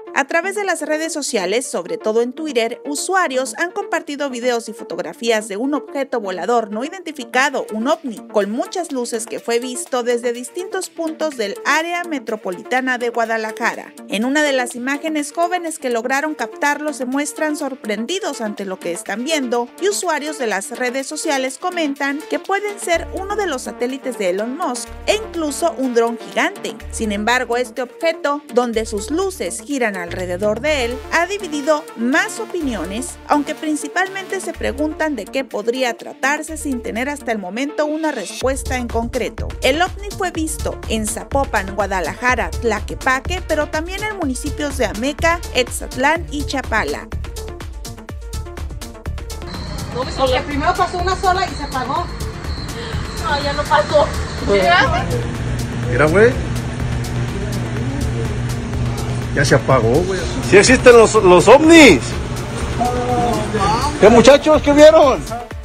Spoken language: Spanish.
A través de las redes sociales, sobre todo en Twitter, usuarios han compartido videos y fotografías de un objeto volador no identificado, un ovni, con muchas luces que fue visto desde distintos puntos del área metropolitana de Guadalajara. En una de las imágenes, jóvenes que lograron captarlo se muestran sorprendidos ante lo que están viendo y usuarios de las redes sociales comentan que pueden ser uno de los satélites de Elon Musk e incluso un dron gigante. Sin embargo, este objeto, donde sus luces giran alrededor de él, ha dividido más opiniones, aunque principalmente se preguntan de qué podría tratarse sin tener hasta el momento una respuesta en concreto. El ovni fue visto en Zapopan, Guadalajara, Tlaquepaque, pero también en municipios de Ameca, Etzatlán y Chapala. Porque primero pasó una sola y se apagó. No, ya no pasó. Mira, güey. Ya se apagó, güey. Sí existen los ovnis. ¿Qué muchachos? ¿Qué vieron?